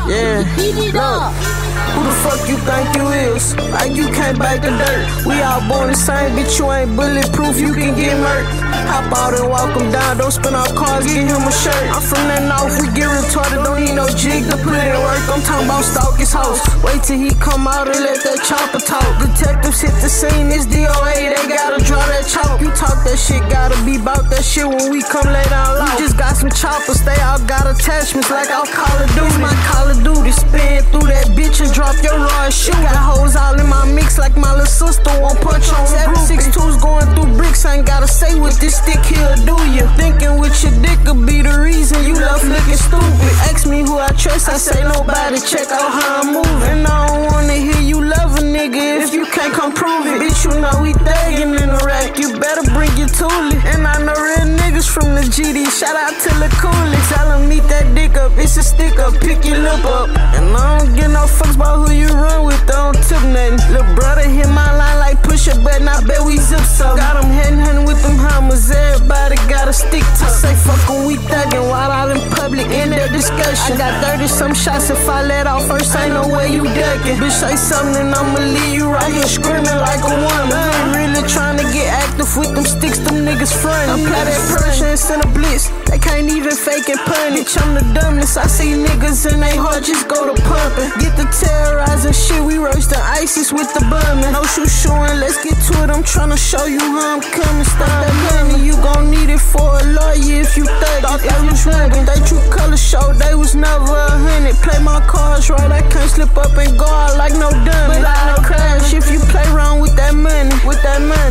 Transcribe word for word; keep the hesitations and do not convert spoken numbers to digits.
Yeah, look, who the fuck you think you is? Like you can't bite the dirt. We all born the same, bitch, you ain't bulletproof, you can get murked. Hop out and walk him down, don't spin off cars, get him a shirt. I'm from that north, we get retarded, don't need no jig to put in work. I'm talking about stalk his house. Wait till he come out and let that chopper talk. Detectives hit the scene, it's D O A, they gotta draw that chalk. You talk that shit, gotta be bout that shit when we come lay down low. We just got some choppers, they all got attachments like I'll Call of Duty. My Call of Duty, spin through that bitch and drop your raw shit. Got hoes all in my mix like my little sister won't punch on seven six twos going through bricks, I ain't gotta say what this stick here do you. Thinking with your dick could be the reason you love looking stupid. Ask me who I trust, I say nobody, check out how I'm moving. I don't wanna hear you love a nigga if you can't come prove it. Bitch, you know we thuggin' in the rack, you better bring your toolie. And I know real niggas from the G D, shout out to the coolest. Tell them eat that dick up, it's a stick up, pick your lip up. And I don't give no fucks about who you run with, I don't tip nothing. Lil' brother hit my line like push a button, I bet we zip some. Got them headin' huntin' with them hammers, everybody got a stick to. I say fuck em, we thuggin' while out in public in that discussion. I got thirty some shots, if I let out first, ain't no way you duckin'. Bitch say something and I'ma leave you right here screamin' like a woman. I ain't really tryna get active with them sticks, them niggas frontin'. Apply that pressure and send a blitz, they can't even fake and punish. I'm the dumbest, I see niggas in they heart just go to pumping. Get the terrorizing shit, we roastin' ISIS with the bummin'. No shoe shoeing, let's get to it, I'm tryna show you how I'm coming. Stop that money, you gon' need it for a lawyer if you thuggin'. Thought they was ruggin', they true color show, they was never a hundred. Play my cards right, I can't slip up and go out like no dummy. But I crash if you play around with that money, with that money.